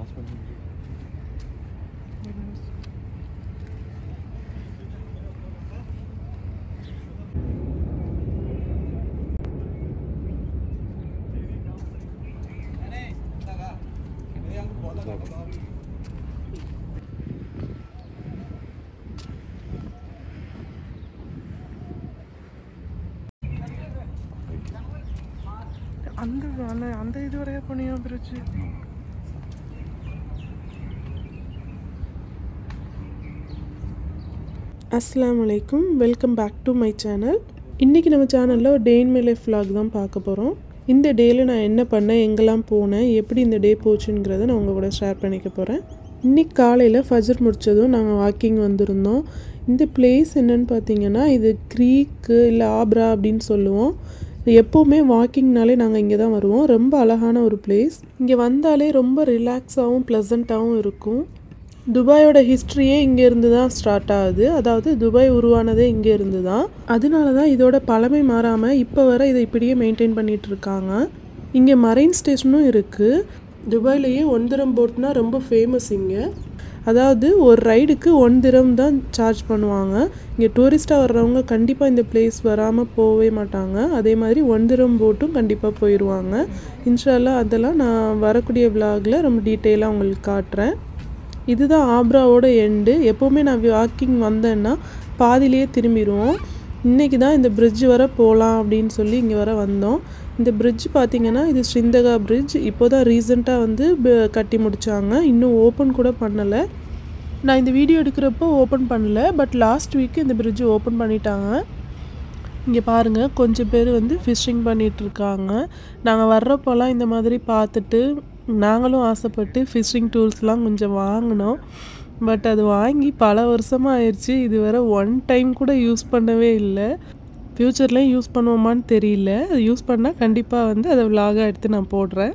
அந்த இது வரையா பண்ணியா பிரிட்ஜ். அஸ்ஸலாமு அலைக்கும், welcome back to my channel. இன்றைக்கி நம்ம சேனலில் ஒரு day in my life vlog தான் பார்க்க போகிறோம். இந்த டேயில் நான் என்ன பண்ணேன், எங்கெல்லாம் போனேன், எப்படி இந்த டே போச்சுங்கிறத நான் உங்கள் கூட ஷேர் பண்ணிக்க போகிறேன். இன்றைக்கி காலையில் ஃபஜர் முடித்ததும் நாங்கள் வாக்கிங் வந்திருந்தோம். இந்த பிளேஸ் என்னென்னு பார்த்தீங்கன்னா, இது க்ரீக்கு இல்லை ஆப்ரா அப்படின்னு சொல்லுவோம். எப்போவுமே வாக்கிங்னாலே நாங்கள் இங்கே தான் வருவோம். ரொம்ப அழகான ஒரு பிளேஸ். இங்கே வந்தாலே ரொம்ப ரிலாக்ஸாகவும் ப்ளசண்ட்டாகவும் இருக்கும். துபாயோட ஹிஸ்ட்ரியே இங்கேருந்து தான் ஸ்டார்ட் ஆகுது. அதாவது துபாய் உருவானதே இங்கே இருந்து தான். அதனால தான் இதோட பழமை மாறாமல் இப்போ வர இதை இப்படியே மெயின்டைன் பண்ணிகிட்டு இருக்காங்க. இங்கே மரைன் ஸ்டேஷனும் இருக்குது. துபாயிலேயே 1 திரம் போட்னா ரொம்ப ஃபேமஸ் இங்கே. அதாவது ஒரு ரைடுக்கு 1 திரம் தான் சார்ஜ் பண்ணுவாங்க. இங்கே டூரிஸ்ட்டாக வர்றவங்க கண்டிப்பாக இந்த பிளேஸ் வராமல் போகவே மாட்டாங்க. அதே மாதிரி 1 திரம் போட்டும் கண்டிப்பாக போயிடுவாங்க. இன்ஷா அல்லாஹ் அதெல்லாம் நான் வரக்கூடிய விலாகில் ரொம்ப டீட்டெயிலாக உங்களுக்கு காட்டுறேன். இதுதான் ஆப்ராவோட எண்டு. எப்போவுமே நான் வாக்கிங் வந்தேன்னா பாதியிலேயே திரும்பிடுவோம். இன்றைக்கி தான் இந்த பிரிட்ஜ் வர போகலாம் அப்படின்னு சொல்லி இங்கே வர வந்தோம். இந்த பிரிட்ஜ் பார்த்திங்கன்னா இது ஸ்ரிந்தகா பிரிட்ஜ். இப்போ தான் ரீசெண்டாக வந்து கட்டி முடித்தாங்க. இன்னும் ஓப்பன் கூட பண்ணலை. நான் இந்த வீடியோ எடுக்கிறப்போ ஓப்பன் பண்ணல, பட் லாஸ்ட் வீக்கு இந்த பிரிட்ஜ் ஓப்பன் பண்ணிட்டாங்க. இங்கே பாருங்கள், கொஞ்சம் பேர் வந்து ஃபிஷ்ஷிங் பண்ணிகிட்ருக்காங்க. நாங்கள் வர்றப்போலாம் இந்த மாதிரி பார்த்துட்டு நாங்களும் ஆசைப்பட்டு ஃபிஷ்ஷிங் டூல்ஸ்லாம் கொஞ்சம் வாங்கினோம். பட் அது வாங்கி பல வருஷமாக ஆயிடுச்சு. இது வரை 1 டைம் கூட யூஸ் பண்ணவே இல்லை. ஃப்யூச்சர்லேயும் யூஸ் பண்ணுவோமான்னு தெரியல. அது யூஸ் பண்ணால் கண்டிப்பாக வந்து அதை விலாகாக எடுத்து நான் போடுறேன்.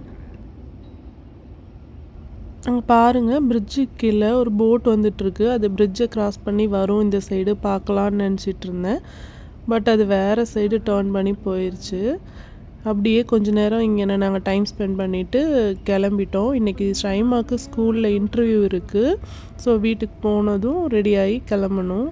அங்கே பாருங்கள், பிரிட்ஜு கீழே ஒரு போட் வந்துட்டுருக்கு. அது பிரிட்ஜை க்ராஸ் பண்ணி வரும் இந்த சைடு பார்க்கலான்னு நினச்சிட்டு இருந்தேன். பட் அது வேறு சைடு டர்ன் பண்ணி போயிடுச்சு. அப்படியே கொஞ்ச நேரம் இங்கே நாங்கள் டைம் ஸ்பெண்ட் பண்ணிவிட்டு கிளம்பிட்டோம். இன்றைக்கி ஷைமாக்கு ஸ்கூலில் இன்டர்வியூ இருக்குது. ஸோ வீட்டுக்கு போனதும் ரெடியாகி கிளம்பணும்.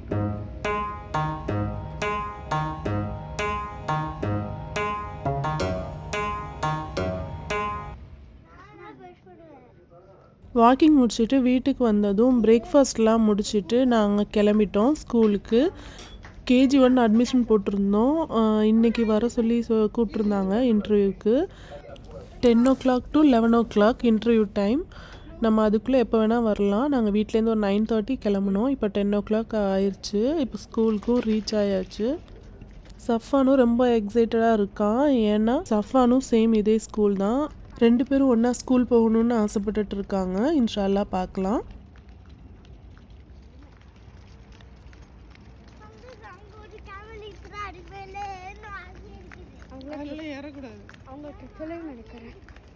வாக்கிங் முடிச்சுட்டு வீட்டுக்கு வந்ததும் பிரேக்ஃபாஸ்ட்லாம் முடிச்சுட்டு நாங்கள் கிளம்பிட்டோம் ஸ்கூலுக்கு. KG1 அட்மிஷன் போட்டிருந்தோம். இன்றைக்கி வர சொல்லி கூப்பிட்ருந்தாங்க இன்டர்வியூக்கு. 10 o'clock to 11 o'clock interview time. நம்ம அதுக்குள்ளே எப்போ வேணால் வரலாம். நாங்கள் வீட்லேருந்து ஒரு 9:30 கிளம்புனோம். இப்போ 10 o'clock ஆயிடுச்சு. இப்போ ஸ்கூலுக்கும் ரீச் ஆயாச்சு. சஃபானும் ரொம்ப எக்ஸைட்டடாக இருக்கான். ஏன்னா சஃபானும் சேம் இதே ஸ்கூல் தான். 2 பேரும் ஒன்றா ஸ்கூல் போகணுன்னு ஆசைப்பட்டுட்டு இருக்காங்க. இன்ஷா அல்லாஹ் பார்க்கலாம். ஏறக்கூடாது, அவங்க நினைக்கிறேன்.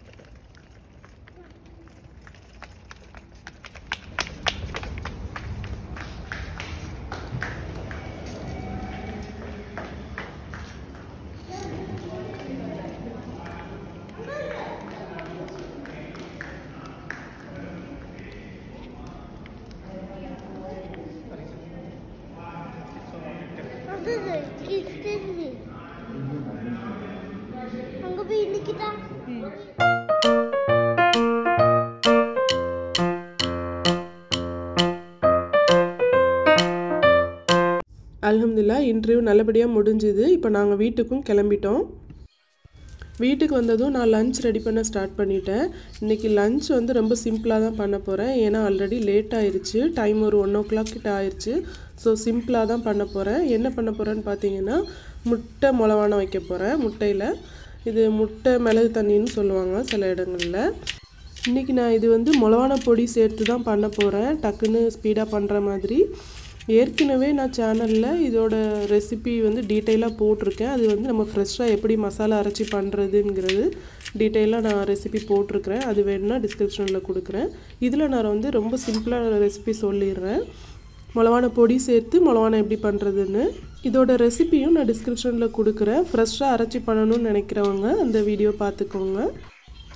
அல்ஹம்துலில்லாஹ் இன்டர்வியூ நல்லபடியாக முடிஞ்சுது. இப்போ நாங்கள் வீட்டுக்கும் கிளம்பிட்டோம். வீட்டுக்கு வந்ததும் நான் லன்ச் ரெடி பண்ண ஸ்டார்ட் பண்ணிட்டேன். இன்றைக்கி லன்ச் வந்து ரொம்ப சிம்பிளாக தான் பண்ண போகிறேன். ஏன்னா ஆல்ரெடி லேட் ஆயிடுச்சு. டைம் ஒரு 1 o'clock கிட்ட ஆயிடுச்சு. ஸோ சிம்பிளாக தான் பண்ண போகிறேன். என்ன பண்ண போகிறேன்னு பார்த்தீங்கன்னா, முட்டை மொளவானம் வைக்க போகிறேன். முட்டையில் இது முட்டை மிளகு தண்ணின்னு சொல்லுவாங்க சில இடங்களில். இன்றைக்கி நான் இது வந்து மொளவான பொடி சேர்த்து தான் பண்ண போகிறேன், டக்குன்னு ஸ்பீடாக பண்ணுற மாதிரி. ஏற்கனவே நான் சேனலில் இதோட ரெசிபி வந்து டீட்டெயிலாக போட்டிருக்கேன். அது வந்து நம்ம ஃப்ரெஷ்ஷாக எப்படி மசாலா அரைச்சி பண்ணுறதுங்கிறது டீட்டெயிலாக நான் ரெசிபி போட்டிருக்கிறேன். அது வேணும்னா டிஸ்கிரிப்ஷனில் கொடுக்குறேன். இதில் நான் வந்து ரொம்ப சிம்பிளான ரெசிபி சொல்லிடுறேன். மொளவான பொடி சேர்த்து மொளவானம் எப்படி பண்ணுறதுன்னு. இதோட ரெசிபியும் நான் டிஸ்கிரிப்ஷனில் கொடுக்குறேன். ஃப்ரெஷ்ஷாக அரைச்சி பண்ணணும்னு நினைக்கிறவங்க அந்த வீடியோ பார்த்துக்கோங்க.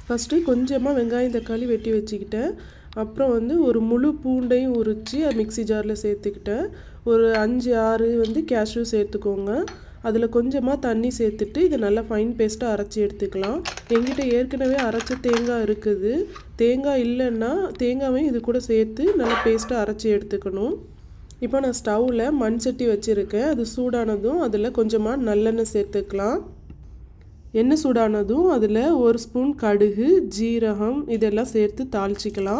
ஃபஸ்ட்டு கொஞ்சமாக வெங்காயம் தக்காளி வெட்டி வச்சுக்கிட்டேன். அப்புறம் வந்து ஒரு முழு பூண்டையும் உரித்து அது மிக்ஸி ஜாரில் சேர்த்துக்கிட்டேன். ஒரு 5-6 வந்து கேஷ்யூ சேர்த்துக்கோங்க. அதில் கொஞ்சமாக தண்ணி சேர்த்துட்டு இதை நல்லா ஃபைன் பேஸ்ட்டாக அரைச்சி எடுத்துக்கலாம். எங்கிட்ட ஏற்கனவே அரைச்ச தேங்காய் இருக்குது. தேங்காய் இல்லைன்னா தேங்காவையும் இது கூட சேர்த்து நல்லா பேஸ்ட்டாக அரைச்சி எடுத்துக்கணும். இப்போ நான் ஸ்டவ்வில் மண் சட்டி வச்சுருக்கேன். அது சூடானதும் அதில் கொஞ்சமாக நல்லெண்ணெய் சேர்த்துக்கலாம். எண்ணெய் சூடானதும் அதில் 1 ஸ்பூன் கடுகு, ஜீரகம் இதெல்லாம் சேர்த்து தாளிச்சிக்கலாம்.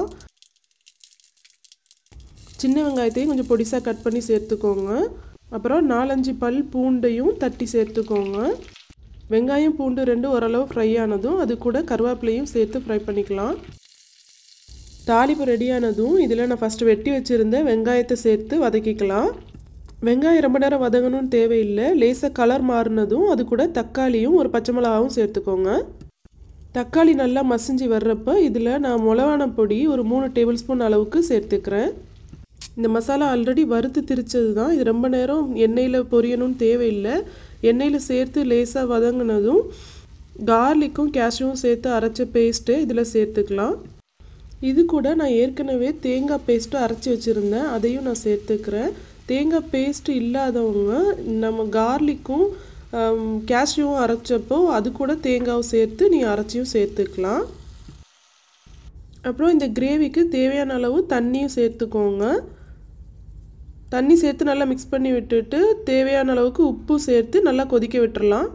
சின்ன வெங்காயத்தையும் கொஞ்சம் பொடிசாக கட் பண்ணி சேர்த்துக்கோங்க. அப்புறம் 4-5 பல் பூண்டையும் தட்டி சேர்த்துக்கோங்க. வெங்காயம் பூண்டு ரெண்டும் ஓரளவு ஃப்ரை ஆனதும் அது கூட கருவேப்பிலையும் சேர்த்து ஃப்ரை பண்ணிக்கலாம். தாளிப்பு ரெடியானதும் இதில் நான் ஃபஸ்ட்டு வெட்டி வச்சுருந்த வெங்காயத்தை சேர்த்து வதக்கிக்கலாம். வெங்காயம் ரொம்ப நேரம் வதங்கணும்னு தேவையில்லை. லேசாக கலர் மாறினதும் அது கூட தக்காளியும் ஒரு பச்சை மிளகாவும் சேர்த்துக்கோங்க. தக்காளி நல்லா மசிஞ்சு வர்றப்போ இதில் நான் மிளகான பொடி ஒரு 3 டேபிள் ஸ்பூன் அளவுக்கு சேர்த்துக்கிறேன். இந்த மசாலா ஆல்ரெடி வறுத்து திரிச்சது தான். இது ரொம்ப நேரம் எண்ணெயில் பொரியணும்னு தேவையில்லை. எண்ணெயில் சேர்த்து லேசாக வதங்கினதும் கார்லிக்கும் கேஷ்யூவும் சேர்த்து அரைச்ச பேஸ்ட்டு இதில் சேர்த்துக்கலாம். இது கூட நான் ஏற்கனவே தேங்காய் பேஸ்ட்டு அரைச்சி வச்சுருந்தேன். அதையும் நான் சேர்த்துக்கிறேன். தேங்காய் பேஸ்ட்டு இல்லாதவங்க நம்ம கார்லிக்கும் கேஷ்யூவும் அரைச்சப்போ அது கூட தேங்காவும் சேர்த்து நீங்கள் அரைச்சியும் சேர்த்துக்கலாம். அப்புறம் இந்த கிரேவிக்கு தேவையான அளவு தண்ணியும் சேர்த்துக்கோங்க. தண்ணி சேர்த்து நல்லா மிக்ஸ் பண்ணி விட்டுட்டு தேவையான அளவுக்கு உப்பு சேர்த்து நல்லா கொதிக்க விட்டுறலாம்.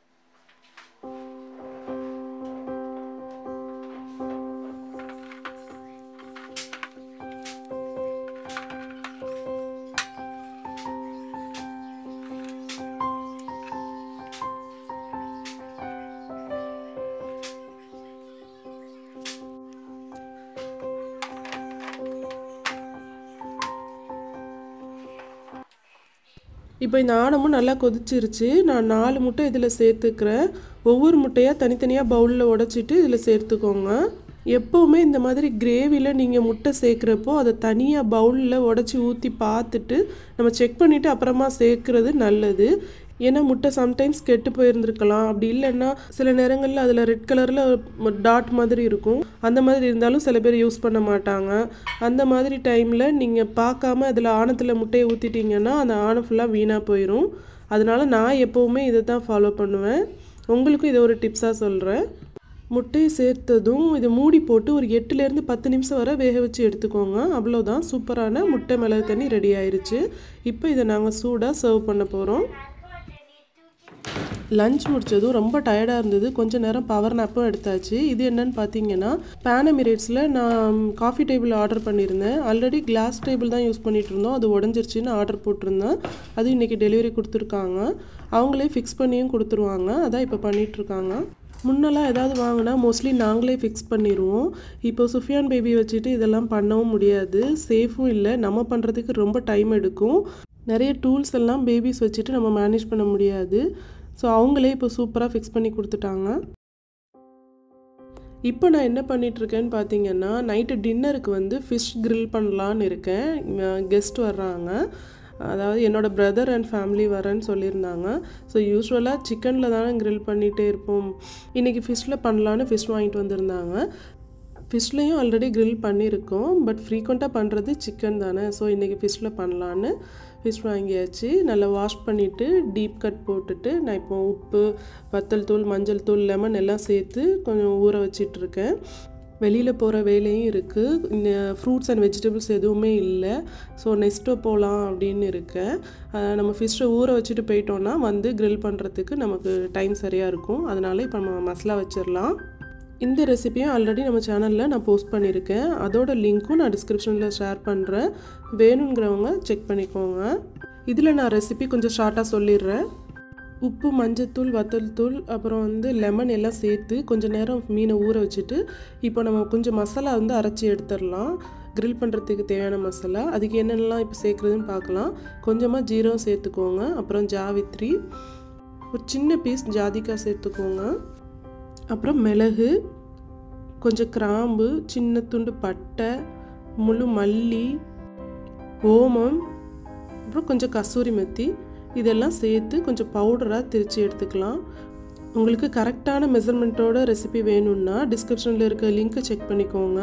இப்போ இந்த ஆணமும் நல்லா கொதிச்சிருச்சு. நான் 4 முட்டை இதில் சேர்த்துக்கிறேன். ஒவ்வொரு முட்டையாக தனித்தனியாக பவுலில் உடச்சிட்டு இதில் சேர்த்துக்கோங்க. எப்போவுமே இந்த மாதிரி கிரேவியில் நீங்கள் முட்டை சேர்க்குறப்போ அதை தனியாக பவுலில் உடச்சி ஊற்றி பார்த்துட்டு நம்ம செக் பண்ணிவிட்டு அப்புறமா சேர்க்குறது நல்லது. ஏன்னா முட்டை சம்டைம்ஸ் கெட்டு போயிருந்துருக்கலாம். அப்படி இல்லைன்னா சில நேரங்களில் அதில் ரெட் கலரில் டாட் மாதிரி இருக்கும். அந்த மாதிரி இருந்தாலும் சில பேர் யூஸ் பண்ண மாட்டாங்க. அந்த மாதிரி டைமில் நீங்கள் பார்க்காம அதில் ஆணத்தில் முட்டையை ஊற்றிட்டிங்கன்னா அந்த ஆணம் ஃபுல்லாக வீணாக போயிடும். அதனால் நான் எப்போவுமே இதை தான் ஃபாலோ பண்ணுவேன். உங்களுக்கும் இதை ஒரு டிப்ஸாக சொல்கிறேன். முட்டையை சேர்த்ததும் இதை மூடி போட்டு ஒரு 8லேருந்து 10 நிமிஷம் வரை வேக வச்சு எடுத்துக்கோங்க. அவ்வளோதான், சூப்பரான முட்டை மிளகு தண்ணி ரெடி ஆயிடுச்சு. இப்போ இதை நாங்கள் சூடாக சர்வ் பண்ண போகிறோம். லஞ்ச் முடித்ததும் ரொம்ப டயர்டாக இருந்தது. கொஞ்சம் நேரம் பவர் நாப்பும் எடுத்தாச்சு. இது என்னன்னு பார்த்தீங்கன்னா பேன் எமிரேட்ஸில் நான் காஃபி டேபிள் ஆர்டர் பண்ணியிருந்தேன். ஆல்ரெடி கிளாஸ் டேபிள் தான் யூஸ் பண்ணிகிட்டு இருந்தோம். அது உடஞ்சிருச்சுன்னு ஆர்டர் போட்டிருந்தேன். அது இன்றைக்கி டெலிவரி கொடுத்துருக்காங்க. அவங்களே ஃபிக்ஸ் பண்ணியும் கொடுத்துருவாங்க. அதான் இப்போ பண்ணிகிட்ருக்காங்க. முன்னெல்லாம் ஏதாவது வாங்கினா மோஸ்ட்லி நாங்களே ஃபிக்ஸ் பண்ணிடுவோம். இப்போ சுஃபியான் பேபி வச்சுட்டு இதெல்லாம் பண்ணவும் முடியாது. சேஃபும் இல்லை. நம்ம பண்ணுறதுக்கு ரொம்ப டைம் எடுக்கும். நிறைய டூல்ஸ் எல்லாம் பேபிஸ் வச்சுட்டு நம்ம மேனேஜ் பண்ண முடியாது. ஸோ அவங்களே இப்போ சூப்பராக ஃபிக்ஸ் பண்ணி கொடுத்துட்டாங்க. இப்போ நான் என்ன பண்ணிகிட்ருக்கேன்னு பார்த்தீங்கன்னா நைட்டு டின்னருக்கு வந்து ஃபிஷ் கிரில் பண்ணலான்னு இருக்கேன். கெஸ்ட் வர்றாங்க. அதாவது என்னோடய பிரதர் அண்ட் ஃபேமிலி வரேன்னு சொல்லியிருந்தாங்க. ஸோ யூஸ்வலாக சிக்கனில் தானே கிரில் பண்ணிகிட்டே இருப்போம். இன்றைக்கி ஃபிஷ்ஷில் பண்ணலான்னு ஃபிஷ் வாங்கிட்டு வந்திருந்தாங்க. ஃபிஷ்லேயும் ஆல்ரெடி கிரில் பண்ணியிருக்கோம். பட் ஃப்ரீக்வெண்ட்டாக பண்ணுறது சிக்கன் தானே. ஸோ இன்றைக்கி ஃபிஷ்ஷில் பண்ணலான்னு ஃபிஷ் வாங்கியாச்சு. நல்லா வாஷ் பண்ணிவிட்டு டீப் கட் போட்டுட்டு நான் இப்போ உப்பு, வத்தல் தூள், மஞ்சள் தூள், லெமன் எல்லாம் சேர்த்து கொஞ்சம் ஊற வச்சிட்ருக்கேன். வெளியில் போகிற வேலையும் இருக்குது. ஃப்ரூட்ஸ் அண்ட் வெஜிடபிள்ஸ் எதுவுமே இல்லை. ஸோ நெக்ஸ்ட்டோ போகலாம் அப்படின்னு இருக்கேன். நம்ம ஃபிஷ்ஷை ஊற வச்சுட்டு போயிட்டோன்னா வந்து கிரில் பண்ணுறதுக்கு நமக்கு டைம் சரியாக இருக்கும். அதனால் இப்போ நம்ம மசாலா வச்சிடலாம். இந்த ரெசிபியும் ஆல்ரெடி நம்ம சேனலில் நான் போஸ்ட் பண்ணியிருக்கேன். அதோட லிங்க்கும் நான் டிஸ்கிரிப்ஷனில் ஷேர் பண்ணுறேன். வேணுங்கிறவங்க செக் பண்ணிக்கோங்க. இதில் நான் ரெசிபி கொஞ்சம் ஷார்ட்டாக சொல்லிடுறேன். உப்பு, மஞ்சத்தூள், வத்தல் தூள், அப்புறம் வந்து லெமன் எல்லாம் சேர்த்து கொஞ்சம் நேரம் மீனை ஊற வச்சுட்டு இப்போ நம்ம கொஞ்சம் மசாலா வந்து அரைச்சி எடுத்துடலாம். கிரில் பண்ணுறதுக்கு தேவையான மசாலா அதுக்கு என்னென்னலாம் இப்போ சேர்க்குறதுன்னு பார்க்கலாம். கொஞ்சமாக ஜீரகம் சேர்த்துக்கோங்க. அப்புறம் ஜாவித்ரி, ஒரு சின்ன பீஸ் ஜாதிக்காய் சேர்த்துக்கோங்க. அப்புறம் மிளகு, கொஞ்சம் கிராம்பு, சின்ன துண்டு பட்டை, முழு மல்லி, ஓமம், அப்புறம் கொஞ்சம் கசூரி மெத்தி இதெல்லாம் சேர்த்து கொஞ்சம் பவுடராக திரித்து எடுத்துக்கலாம். உங்களுக்கு கரெக்டான மெஷர்மெண்ட்டோட ரெசிபி வேணும்னா டிஸ்கிரிப்ஷனில் இருக்க லிங்க்கை செக் பண்ணிக்கோங்க.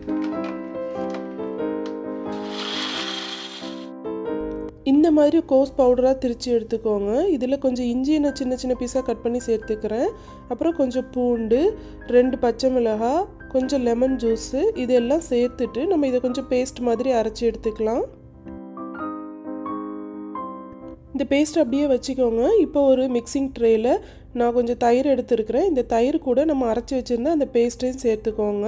இந்த மாதிரி கோஸ் பவுடராக திரித்து எடுத்துக்கோங்க. இதில் கொஞ்சம் இஞ்சியை நான் சின்ன சின்ன பீஸாக கட் பண்ணி சேர்த்துக்கிறேன். அப்புறம் கொஞ்சம் பூண்டு, 2 பச்சை மிளகாய், கொஞ்சம் லெமன் ஜூஸு இதெல்லாம் சேர்த்துட்டு நம்ம இதை கொஞ்சம் பேஸ்ட் மாதிரி அரைச்சி எடுத்துக்கலாம். இந்த பேஸ்ட் அப்படியே வச்சுக்கோங்க. இப்போ ஒரு மிக்சிங் ட்ரேயில் நான் கொஞ்சம் தயிர் எடுத்துருக்கிறேன். இந்த தயிர் கூட நம்ம அரைச்சி வச்சுருந்தா அந்த பேஸ்ட்டையும் சேர்த்துக்கோங்க.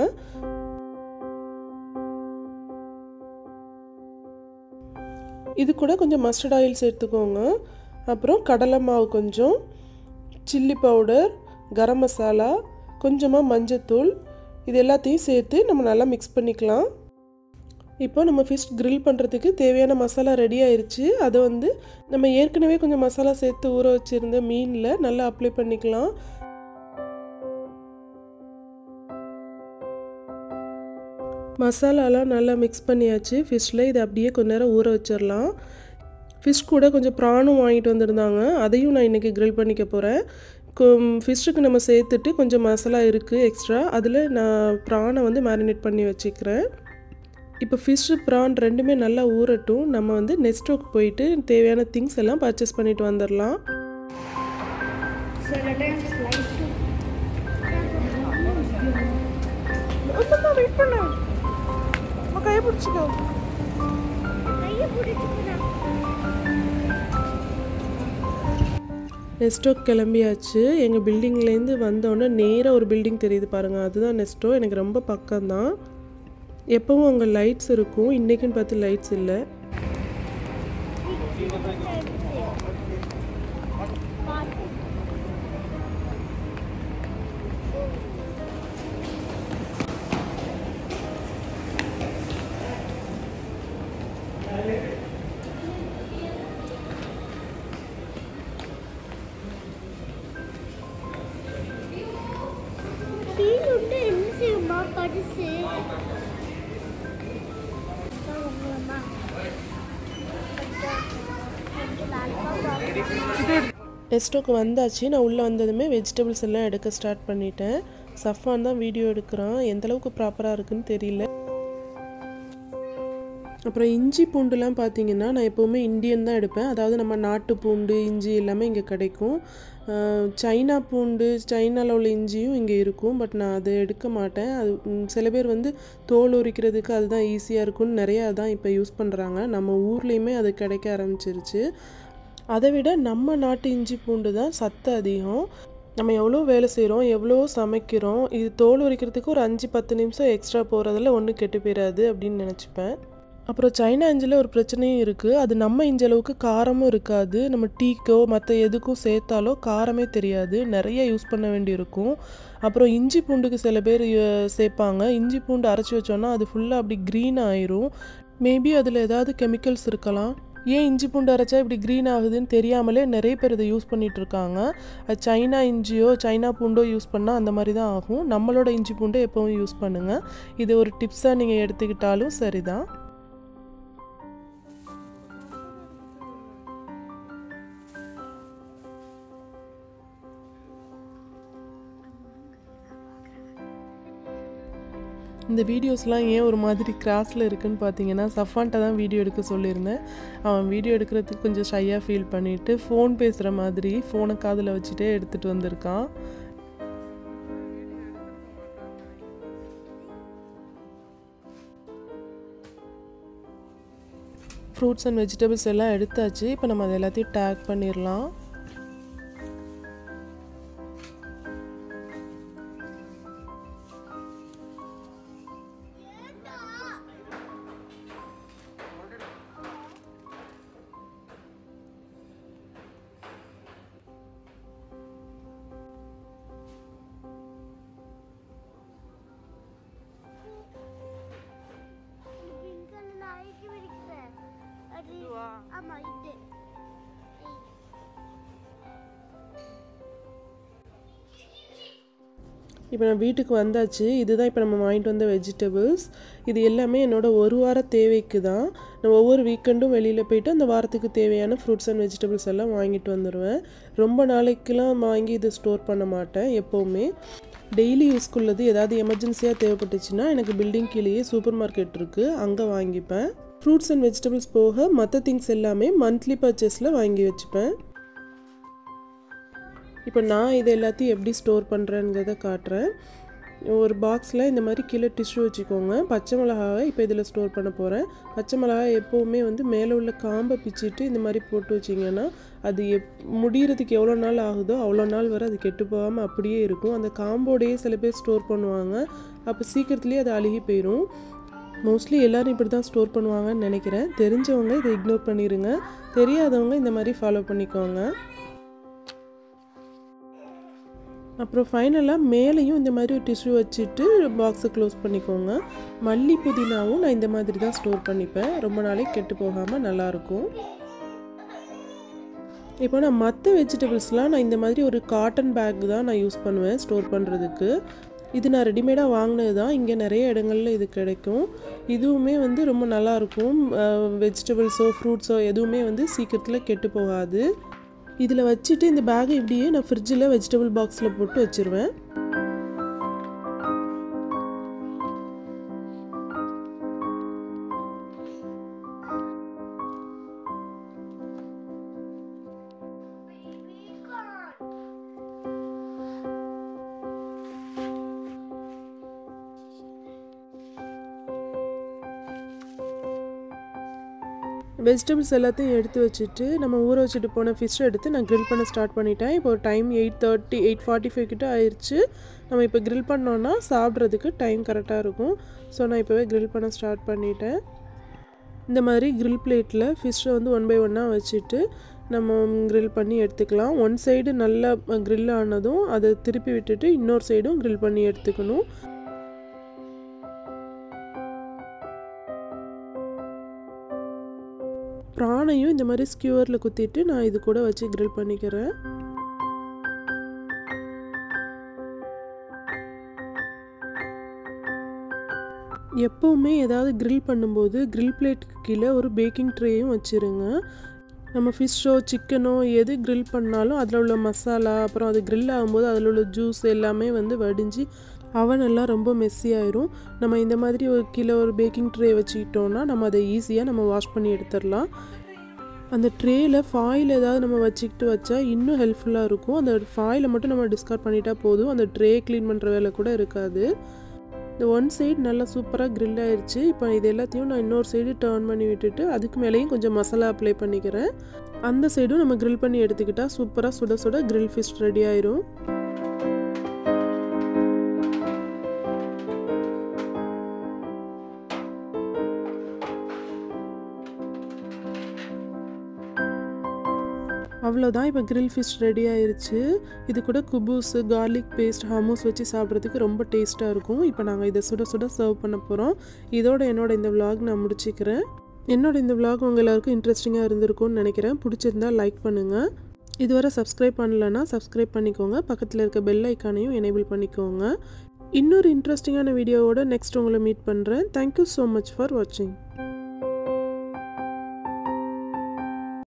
இது கூட கொஞ்சம் மஸ்டர்ட் ஆயில் சேர்த்துக்கோங்க. அப்புறம் கடலை மாவு கொஞ்சம், சில்லி பவுடர், கரம் மசாலா, கொஞ்சமாக மஞ்சத்தூள் இது எல்லாத்தையும் சேர்த்து நம்ம நல்லா மிக்ஸ் பண்ணிக்கலாம். இப்போ நம்ம ஃபிஷ் கிரில் பண்ணுறதுக்கு தேவையான மசாலா ரெடி ஆயிடுச்சு. அதை நம்ம ஏற்கனவே கொஞ்சம் மசாலா சேர்த்து ஊற வச்சுருந்த மீனில் நல்லா அப்ளை பண்ணிக்கலாம். மசாலாலாம் நல்லா மிக்ஸ் பண்ணியாச்சு ஃபிஷ்ஷில். இதை அப்படியே கொஞ்ச நேரம் ஊற வச்சிடலாம். ஃபிஷ் கூட கொஞ்சம் ப்ரானும் வாங்கிட்டு வந்திருந்தாங்க, அதையும் நான் இன்றைக்கி கிரில் பண்ணிக்க போகிறேன். ஃபிஷ்ஷுக்கு நம்ம சேர்த்துட்டு கொஞ்சம் மசாலா இருக்குது எக்ஸ்ட்ரா, அதில் நான் ப்ரானை மேரினேட் பண்ணி வச்சுக்கிறேன். இப்போ ஃபிஷ்ஷு ப்ரான் ரெண்டுமே நல்லா ஊறட்டும். நம்ம நெஸ்டோக்கு போயிட்டு தேவையான திங்ஸ் எல்லாம் பர்ச்சேஸ் பண்ணிட்டு வந்துடலாம். நெஸ்டோ கிளம்பியாச்சு. எங்கள் பில்டிங்லேருந்து வந்தோடனே நேராக ஒரு பில்டிங் தெரியுது பாருங்கள், அதுதான் நெஸ்டோ. எனக்கு ரொம்ப பக்கம்தான். எப்பவும் அங்கே லைட்ஸ் இருக்கும், இன்றைக்குன்னு பார்த்து லைட்ஸ் இல்லை. நெஸ்டோக்கு வந்தாச்சு. நான் உள்ளே வந்ததுமே வெஜிடபிள்ஸ் எல்லாம் எடுக்க ஸ்டார்ட் பண்ணிட்டேன். சஃபான் தான் வீடியோ எடுக்கிறான், எந்தளவுக்கு ப்ராப்பராக இருக்குன்னு தெரியல. அப்புறம் இஞ்சி பூண்டுலாம் பார்த்தீங்கன்னா நான் எப்போவுமே இந்தியன் தான் எடுப்பேன். அதாவது நம்ம நாட்டு பூண்டு, இஞ்சி எல்லாமே இங்கே கிடைக்கும். சைனா பூண்டு, சைனாவில் உள்ள இஞ்சியும் இங்கே இருக்கும், பட் நான் அதை எடுக்க மாட்டேன். அது சில பேர் தோல் உரிக்கிறதுக்கு அதுதான் ஈஸியாக இருக்கும்னு நிறையா அதான் இப்போ யூஸ் பண்ணுறாங்க. நம்ம ஊர்லேயுமே அது கிடைக்க ஆரம்பிச்சிருச்சு. அதை விட நம்ம நாட்டு இஞ்சி பூண்டு தான் சத்து அதிகம். நம்ம எவ்வளோ வேலை செய்கிறோம், எவ்வளோ சமைக்கிறோம், இது தோல் உரிக்கிறதுக்கு ஒரு 5-10 நிமிஷம் எக்ஸ்ட்ரா போகிறதில் ஒன்றும் கெட்டு போயிடாது அப்படின்னு நினச்சிப்பேன். அப்புறம் சைனா இஞ்சியில் ஒரு பிரச்சனையும் இருக்குது. அது நம்ம இஞ்சி அளவுக்கு காரமும் இருக்காது. நம்ம டீக்கோ மற்ற எதுக்கும் சேர்த்தாலோ காரமே தெரியாது, நிறைய யூஸ் பண்ண வேண்டியிருக்கும். அப்புறம் இஞ்சி பூண்டுக்கு சில பேர் சேர்ப்பாங்க. இஞ்சி பூண்டு அரைச்சி வச்சோன்னா அது ஃபுல்லாக அப்படி க்ரீன் ஆயிரும். மேபி அதில் ஏதாவது கெமிக்கல்ஸ் இருக்கலாம். ஏன் இஞ்சி பூண்டு அரைச்சா இப்படி க்ரீன் ஆகுதுன்னு தெரியாமலே நிறைய பேர் இதை யூஸ் பண்ணிகிட்ருக்காங்க. சைனா இஞ்சியோ சைனா பூண்டோ யூஸ் பண்ணால் அந்த மாதிரி தான் ஆகும். நம்மளோட இஞ்சி பூண்டை எப்போவும் யூஸ் பண்ணுங்கள். இது ஒரு டிப்ஸாக நீங்கள் எடுத்துக்கிட்டாலும் சரிதான். இந்த வீடியோஸ்லாம் ஏன் ஒரு மாதிரி கிராஸில் இருக்குதுன்னு பார்த்தீங்கன்னா, சஃபான்ட்ட தான் வீடியோ எடுக்க சொல்லியிருந்தேன். அவன் வீடியோ எடுக்கிறதுக்கு கொஞ்சம் ஷையாக ஃபீல் பண்ணிவிட்டு ஃபோன் பேசுகிற மாதிரி ஃபோனை காதில் வச்சுட்டே எடுத்துகிட்டு வந்திருக்கான். ஃப்ரூட்ஸ் அண்ட் வெஜிடபிள்ஸ் எல்லாம் எடுத்தாச்சு. இப்போ நம்ம அதை எல்லாத்தையும் டேக் பண்ணிடலாம். இப்போ நான் வீட்டுக்கு வந்தாச்சு. இதுதான் இப்போ நம்ம வாங்கிட்டு வந்த வெஜிடபிள்ஸ். இது எல்லாமே என்னோட ஒரு வார தேவைக்கு தான். நான் ஒவ்வொரு வீக்கெண்டும் வெளியில் போயிட்டு அந்த வாரத்துக்கு தேவையான ஃப்ரூட்ஸ் அண்ட் வெஜிடபிள்ஸ் எல்லாம் வாங்கிட்டு வந்துடுவேன். ரொம்ப நாளைக்கெலாம் வாங்கி இது ஸ்டோர் பண்ண மாட்டேன் எப்போவுமே. டெய்லி யூஸ்க்குள்ளது ஏதாவது எமர்ஜென்சியாக தேவைப்பட்டுச்சுன்னா எனக்கு பில்டிங் கீழேயே சூப்பர் மார்க்கெட் இருக்குது, அங்கே வாங்கிப்பேன். ஃப்ரூட்ஸ் அண்ட் வெஜிடபிள்ஸ் போக மற்ற திங்ஸ் எல்லாமே மந்த்லி பர்ச்சேஸில் வாங்கி வச்சுப்பேன். இப்போ நான் இது எல்லாத்தையும் எப்படி ஸ்டோர் பண்ணுறேங்கிறத காட்டுறேன். ஒரு பாக்ஸில் இந்த மாதிரி கீழே டிஷ்யூ வச்சுக்கோங்க. பச்சை மிளகாவை இப்போ இதில் ஸ்டோர் பண்ண போகிறேன். பச்சை மிளகாய் எப்போவுமே வந்து மேலே உள்ள காம்பை பிச்சுட்டு இந்த மாதிரி போட்டு வச்சிங்கன்னா அது முடிகிறதுக்கு எவ்வளோ நாள் ஆகுதோ அவ்வளோ நாள் வரை அது கெட்டு போகாமல் அப்படியே இருக்கும். அந்த காம்போடையே சில பேர் ஸ்டோர் பண்ணுவாங்க, அப்போ சீக்கிரத்துலேயே அது அழுகி போயிடும். மோஸ்ட்லி எல்லோரும் இப்படி தான் ஸ்டோர் பண்ணுவாங்கன்னு நினைக்கிறேன். தெரிஞ்சவங்க இதை இக்னோர் பண்ணிடுங்க, தெரியாதவங்க இந்த மாதிரி ஃபாலோ பண்ணிக்கோங்க. அப்புறம் ஃபைனலாக மேலேயும் இந்த மாதிரி ஒரு டிஷ்யூ வச்சுட்டு பாக்ஸை க்ளோஸ் பண்ணிக்கோங்க. மல்லி புதினாவும் நான் இந்த மாதிரி தான் ஸ்டோர் பண்ணிப்பேன், ரொம்ப நாளைக்கு கெட்டு போகாமல் நல்லாயிருக்கும். இப்போ நான் மற்ற வெஜிடபிள்ஸ்லாம் நான் இந்த மாதிரி ஒரு காட்டன் பேக் தான் நான் யூஸ் பண்ணுவேன் ஸ்டோர் பண்ணுறதுக்கு. இது நான் ரெடிமேடாக வாங்கினது தான், இங்கே நிறைய இடங்களில் இது கிடைக்கும். இதுவுமே வந்து ரொம்ப நல்லாயிருக்கும். வெஜிடபிள்ஸோ ஃப்ரூட்ஸோ எதுவுமே வந்து சீக்கிரத்தில் கெட்டு போகாது. இதில் வச்சுட்டு இந்த பேக்கை இப்படியே நான் ஃப்ரிட்ஜில் வெஜிடபிள் பாக்ஸில் போட்டு வச்சுருவேன். வெஜிடபிள்ஸ் எல்லாத்தையும் எடுத்து வச்சுட்டு நம்ம ஊற வச்சுட்டு போன ஃபிஷ் எடுத்து நான் க்ரில் பண்ண ஸ்டார்ட் பண்ணிட்டேன். இப்போ டைம் 8:30 8:45 கிட்ட ஆயிடுச்சு. நம்ம இப்போ க்ரில் பண்ணோன்னா சாப்பிட்றதுக்கு டைம் கரெக்டாக இருக்கும். ஸோ நான் இப்போவே க்ரில் பண்ண ஸ்டார்ட் பண்ணிட்டேன். இந்த மாதிரி க்ரில் பிளேட்டில் ஃபிஷ்ஷை வந்து 1 by 1 வச்சுட்டு நம்ம க்ரில் பண்ணி எடுத்துக்கலாம். ஒன் சைடு நல்லா க்ரில் ஆனதும் அதை திருப்பி விட்டுட்டு இன்னொரு சைடும் க்ரில் பண்ணி எடுத்துக்கணும். ப்ரானையும் இந்த மாதிரி ஸ்கியூவரில் குத்திட்டு நான் இது கூட வச்சு க்ரில் பண்ணிக்கிறேன். எப்போவுமே ஏதாவது க்ரில் பண்ணும்போது க்ரில் பிளேட்டுக்கு கீழே ஒரு பேக்கிங் ட்ரேயும் வச்சுருங்க. நம்ம ஃபிஷ்ஷோ சிக்கனோ எது க்ரில் பண்ணாலும் அதில் உள்ள மசாலா அப்புறம் அது க்ரில் ஆகும்போது அதில் உள்ள ஜூஸ் எல்லாமே வந்து வடிஞ்சு அவனெல்லாம் ரொம்ப மெஸ்ஸி ஆயிரும். நம்ம இந்த மாதிரி ஒரு கீழே ஒரு பேக்கிங் ட்ரே வச்சுக்கிட்டோன்னா நம்ம அதை ஈஸியாக நம்ம வாஷ் பண்ணி எடுத்துடலாம். அந்த ட்ரேயில் ஃபாயில் ஏதாவது நம்ம வச்சுக்கிட்டு வச்சா இன்னும் ஹெல்ப்ஃபுல்லாக இருக்கும். அந்த ஃபாயிலை மட்டும் நம்ம டிஸ்கார்ட் பண்ணிட்டா போதும், அந்த ட்ரே க்ளீன் பண்ணுற வேலை கூட இருக்காது. இந்த ஒன் சைடு நல்லா சூப்பராக க்ரில் ஆயிடுச்சு. இப்போ இது எல்லாத்தையும் நான் இன்னொரு சைடு டர்ன் பண்ணி விட்டுட்டு அதுக்கு மேலேயும் கொஞ்சம் மசாலா அப்ளை பண்ணிக்கிறேன். அந்த சைடும் நம்ம க்ரில் பண்ணி எடுத்துக்கிட்டால் சூப்பராக சுட சுட க்ரில் ஃபிஷ் ரெடி ஆயிரும். அவ்வளோதான், இப்போ க்ரில் ஃபிஷ் ரெடி ஆயிடுச்சு. இது கூட குபூஸு கார்லிக் பேஸ்ட் ஹமூஸ் வச்சு சாப்பிட்றதுக்கு ரொம்ப டேஸ்ட்டாக இருக்கும். இப்போ நாங்கள் இதை சுட சுட சர்வ் பண்ண போகிறோம். இதோட இந்த vlog நான் முடிச்சுக்கிறேன். இந்த vlog உங்கள் எல்லாருக்கும் இன்ட்ரெஸ்டிங்காக இருந்திருக்கும்னு நினைக்கிறேன். பிடிச்சிருந்தா லைக் பண்ணுங்கள். இதுவரை சப்ஸ்கிரைப் பண்ணலன்னா சப்ஸ்கிரைப் பண்ணிக்கோங்க. பக்கத்தில் இருக்க பெல் ஐக்கானையும் எனேபிள் பண்ணிக்கோங்க. இன்னொரு இன்ட்ரெஸ்டிங்கான வீடியோவோட நெக்ஸ்ட் உங்களை மீட் பண்ணுறேன். தேங்க்யூ ஸோ மச் ஃபார் வாட்சிங்.